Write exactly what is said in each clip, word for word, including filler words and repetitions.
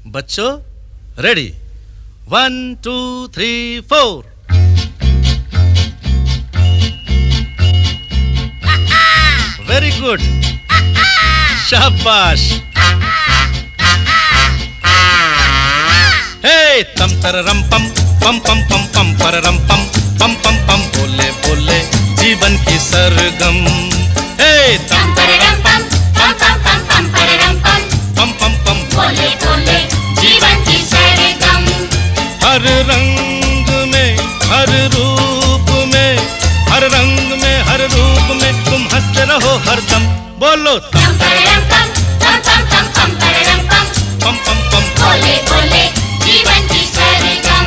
बच्चों ready, one two three four. Very good, शाबाश। हे तम तररम पम पम पम पम पम पररम पम पम पम पम, बोले बोले जीवन की सरगम। हे तम तररम पम पम पम पम पम पररम पम पम पम पम, बोले बोले जीवन की सरगम। हर रंग में हर रूप में, हर रंग में हर रूप में तुम हंसते रहो हरदम। बोलो तम पररम पम पम पम पम पम पररम पम पम पम पम, बोले बोले जीवन की सरगम।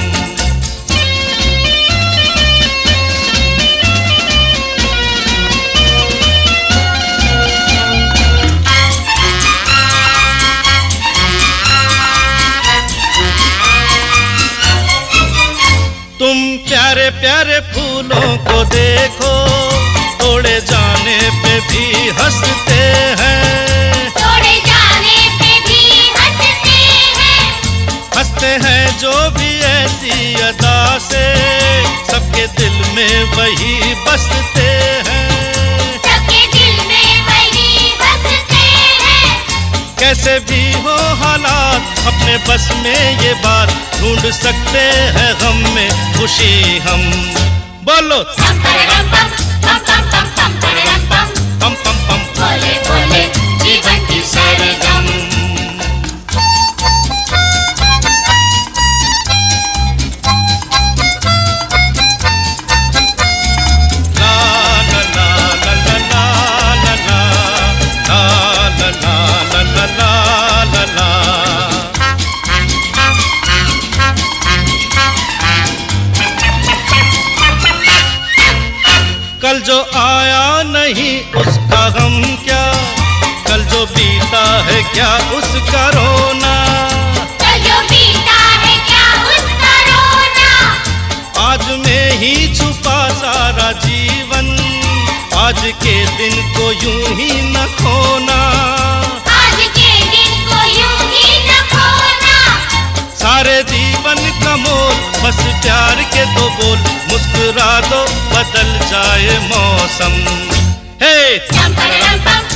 तुम प्यारे प्यारे फूलों को देखो, तोड़े जाने पे भी हंसते हैं। तोड़े जाने पे भी हंसते हैं। हंसते हैं जो भी ऐसी अदा से, सबके दिल में वही बसते हैं। सबके दिल में वही बसते हैं। कैसे भी हो हालात अपने बस में ये बात, ढूंढ सकते हैं गम में खुशी हम। बोलो तम पररम पम पम पम पम पम पररम पम पम पम पम, बोले बोले जीवन की सरगम। ला ला ला ला ला ला ला ला ला ला ला ला ला ला। कल जो आया नहीं उसका गम क्या, कल जो बीता है क्या उसका रोना। कल जो बीता है क्या उसका रोना। आज में ही छुपा सारा जीवन, आज के दिन को यूं ही न खोना। आज के दिन को यूं ही न खोना। सारे जीवन का मोल बस प्यार के दो बोल, मुस्कुरा दो बदल जाए मौसम। हे तम पररम पम